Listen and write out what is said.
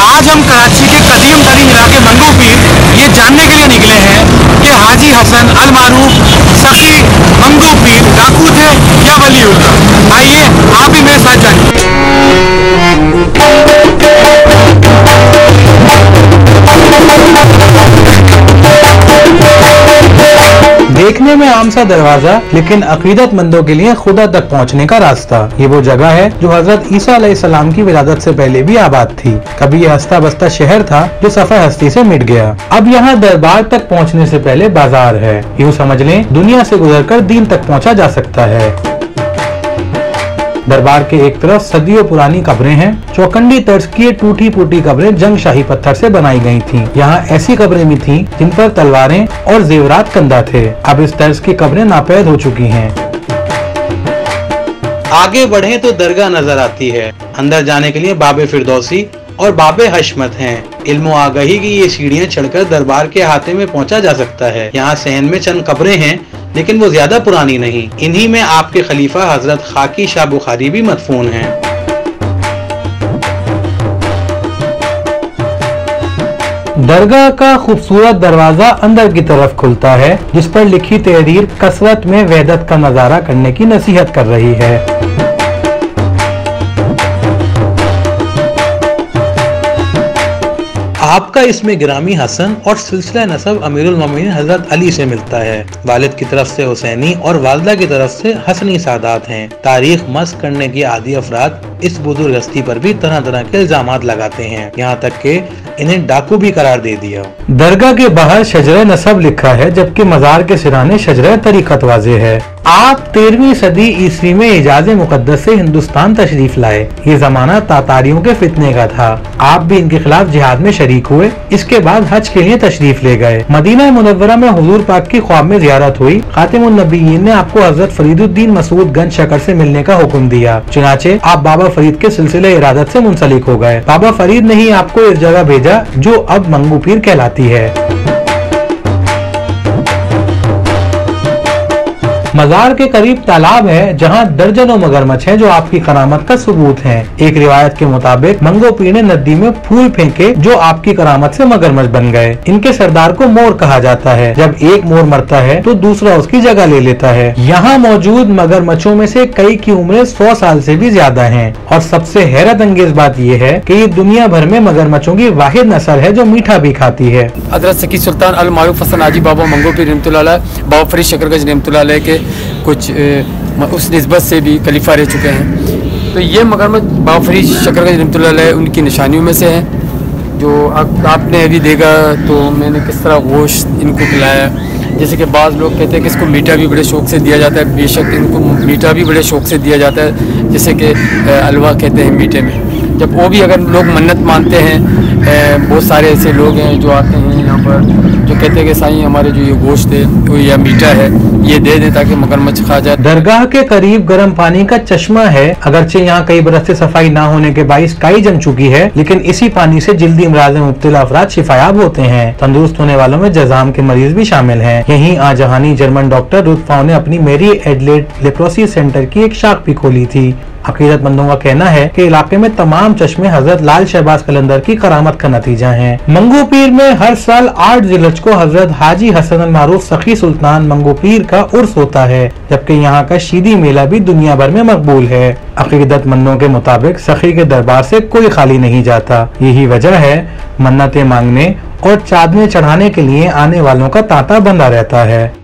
आज हम कराची के कदीम तरीन इलाके मंगू पीर ये जानने के लिए निकले हैं कि हाजी हसन अल मारूफ सखी मंगू पीर डाकू थे या वलीउल्लाह। आइए आप भी मेरे साथ जानिए। देखने में आम सा दरवाजा, लेकिन अकीदतमंदों के लिए खुदा तक पहुंचने का रास्ता। ये वो जगह है जो हजरत ईसा अलैहिस्सलाम की विलादत से पहले भी आबाद थी। कभी ये हस्ता बस्ता शहर था जो सफर हस्ती से मिट गया। अब यहाँ दरबार तक पहुँचने से पहले बाजार है। यूँ समझ लें दुनिया से गुजरकर दीन तक पहुँचा जा सकता है। दरबार के एक तरफ सदियों पुरानी कब्रें हैं। चौखंडी तर्ज की ये टूटी फूटी कब्रें जंग शाही पत्थर से बनाई गई थीं। यहाँ ऐसी कब्रें भी थीं जिन पर तलवारें और जेवरात कंधा थे। अब इस तर्ज की कब्रें नापैद हो चुकी हैं। आगे बढ़े तो दरगाह नजर आती है। अंदर जाने के लिए बाबे फिरदौसी और बाबे हशमत हैं। इल्म आगही की ये सीढ़ियाँ चढ़कर दरबार के अहाते में पहुँचा जा सकता है। यहाँ सहन में चंद कब्रें हैं, लेकिन वो ज्यादा पुरानी नहीं। इन्हीं में आपके खलीफा हजरत खाकी शाह बुखारी भी मदफून हैं। दरगाह का खूबसूरत दरवाजा अंदर की तरफ खुलता है, जिस पर लिखी तहरीर कसरत में वहदत का नजारा करने की नसीहत कर रही है। आपका इसमें गिरामी हसन और सिलसिला नसब अमीरुल मोमिनीन हजरत अली से मिलता है। वालिद की तरफ से हुसैनी और वालदा की तरफ से हसनी सादात हैं। तारीख मस्क करने की आदी अफराद इस बुजुर्ग हस्ती पर भी तरह तरह के इल्जामात लगाते हैं, यहाँ तक कि इन्हें डाकू भी करार दे दिया। दरगाह के बाहर शजरे नसब लिखा है, जबकि मजार के सिराने शजरे तरीकत वाज़े है। आप 13वीं सदी ईस्वी में इजाज़े मुकद्दस से हिंदुस्तान तशरीफ लाए। ये जमाना तातारियों के फितने का था। आप भी इनके खिलाफ जिहाद में शरीक हुए। इसके बाद हज के लिए तशरीफ ले गए। मदीना मुनव्वरा में हुजूर पाक की ख्वाब में ज़ियारत हुई। खातिमुन नबीयीन ने आपको हजरत फरीदुद्दीन मसूद गंज शकर से मिलने का हुक्म दिया। चुनाचे आप बाबा फरीद के सिलसिले इरादत से मुंसलिक हो गए। बाबा फरीद ने ही आपको इस जगह भेजा जो अब मंगू पीर कहलाती है। मजार के करीब तालाब है, जहां दर्जनों मगरमच्छ हैं जो आपकी करामत का सबूत हैं। एक रिवायत के मुताबिक मंगो पीर ने नदी में फूल फेंके जो आपकी करामत से मगरमच्छ बन गए। इनके सरदार को मोर कहा जाता है। जब एक मोर मरता है तो दूसरा उसकी जगह ले लेता है। यहाँ मौजूद मगरमच्छों में से कई की उम्रें 100 साल से भी ज्यादा हैं। और सबसे हैरत अंगेज बात यह है कि ये दुनिया भर में मगरमच्छों की वाहिद नस्ल है जो मीठा भी खाती है। हजरत सकी सुल्तान अल मारूफ हसन हाजी बाबा मंगो पीर रहमतुल्लाह अलैह, बाबा फरीद शकरगंज रहमतुल्लाह अलैह के कुछ उस निस्बत से भी खलीफा रह चुके हैं। तो ये मगरमच्छ बाबा फरीद शकरगंज रहमतुल्लाह अलैह उनकी निशानियों में से है। जो आपने अभी देखा तो मैंने किस तरह गोश्त इनको खिलाया। जैसे कि बाज़ लोग कहते हैं कि इसको मीठा भी बड़े शौक़ से दिया जाता है। बेशक इनको मीठा भी बड़े शौक़ से दिया जाता है, जैसे कि हलवा कहते हैं मीठे में। जब वो भी अगर लोग मन्नत मानते हैं, बहुत सारे ऐसे लोग हैं जो आते हैं यहाँ पर जो कहते हैं कि साईं हमारे जो ये गोश्त है वो या मीठा है ये दे दें ताकि मगरमच्छ खा जाए। दरगाह के करीब गर्म पानी का चश्मा है। अगरचे यहाँ कई बरस से सफाई ना होने के बाइस काई जम चुकी है, लेकिन इसी पानी से जल्दी अमराज में मुब्तला अफराद शिफायाब होते हैं। तंदुरुस्त होने वालों में जजाम के मरीज भी शामिल हैं। यहीं आजहानी जर्मन डॉक्टर रुतफाओ ने अपनी मेरी एडलेड लेप्रोसी सेंटर की एक शाख भी खोली थी। अकीदतमंदों का कहना है कि इलाके में तमाम चश्मे हजरत लाल शहबाज कलंदर की करामत का नतीजा हैं। मंगू पीर में हर साल 8 जिलहज को हजरत हाजी हसन अल मारूफ सखी सुल्तान मंगू पीर का उर्स होता है, जबकि यहाँ का शीदी मेला भी दुनिया भर में मकबूल है। अकीदतमंदों के मुताबिक सखी के दरबार से कोई खाली नहीं जाता। यही वजह है मन्नतें मांगने और चादरें चढ़ाने के लिए आने वालों का तांता बंधा रहता है।